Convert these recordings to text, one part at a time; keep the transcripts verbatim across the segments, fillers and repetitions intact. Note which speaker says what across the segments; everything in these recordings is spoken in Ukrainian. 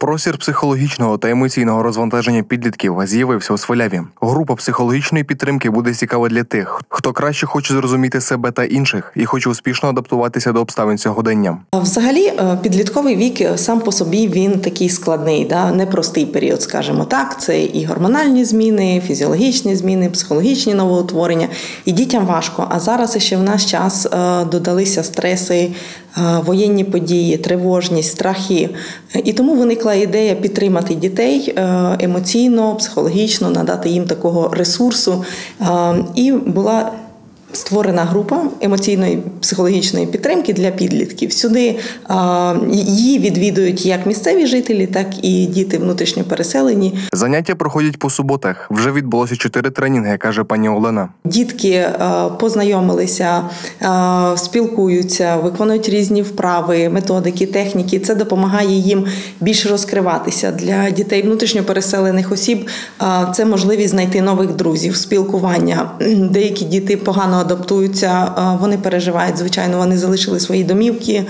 Speaker 1: Простір психологічного та емоційного розвантаження підлітків з'явився у Сваляві. Група психологічної підтримки буде цікава для тих, хто краще хоче зрозуміти себе та інших і хоче успішно адаптуватися до обставин сьогодення.
Speaker 2: Взагалі, підлітковий вік сам по собі він такий складний, да? непростий період, скажімо так. Це і гормональні зміни, фізіологічні зміни, психологічні новоутворення. І дітям важко. А зараз ще в наш час додалися стреси, воєнні події, тривожність, страхи. І тому виникла ідея підтримати дітей емоційно, психологічно, надати їм такого ресурсу. І була створена група емоційної психологічної підтримки для підлітків. Сюди її відвідують як місцеві жителі, так і діти внутрішньо переселені.
Speaker 1: Заняття проходять по суботах. Вже відбулося чотири тренінги, каже пані Олена.
Speaker 2: Дітки познайомилися, спілкуються, виконують різні вправи, методики, техніки. Це допомагає їм більше розкриватися. Для дітей внутрішньо переселених осіб це можливість знайти нових друзів, спілкування. Деякі діти погано адаптуються, вони переживають, звичайно, вони залишили свої домівки,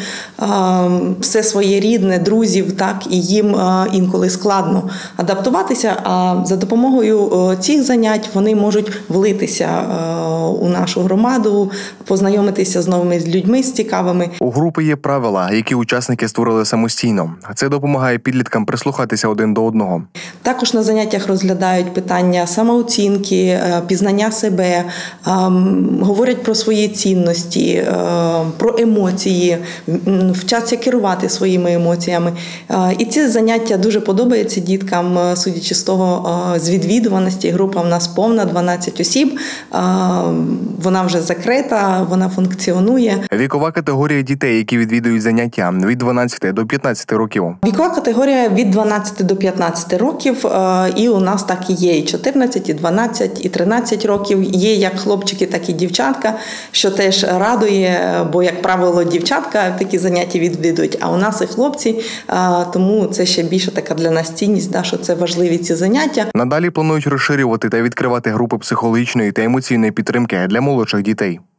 Speaker 2: все своє рідне, друзів, так, і їм інколи складно адаптуватися, а за допомогою цих занять вони можуть влитися у нашу громаду, познайомитися з новими людьми, з цікавими.
Speaker 1: У групи є правила, які учасники створили самостійно. Це допомагає підліткам прислухатися один до одного.
Speaker 2: Також на заняттях розглядають питання самооцінки, пізнання себе, говорять про свої цінності, про емоції, вчаться керувати своїми емоціями. І ці заняття дуже подобаються діткам, судячи з того, з відвідуваності. Група в нас повна, дванадцять осіб, вона вже закрита, вона функціонує.
Speaker 1: Вікова категорія дітей, які відвідують заняття, від дванадцяти до п'ятнадцяти років.
Speaker 2: Вікова категорія від дванадцяти до п'ятнадцяти років, і у нас так і є, і чотирнадцять, і дванадцять, і тринадцять років. Є як хлопчики, так і дівчатка, що теж радує, бо, як правило, дівчатка такі заняття відвідують, а у нас і хлопці, тому це ще більше така для нас цінність, да, що це важливі ці заняття.
Speaker 1: Надалі планують розширювати та відкривати групи психологічної та емоційної підтримки для молодших дітей.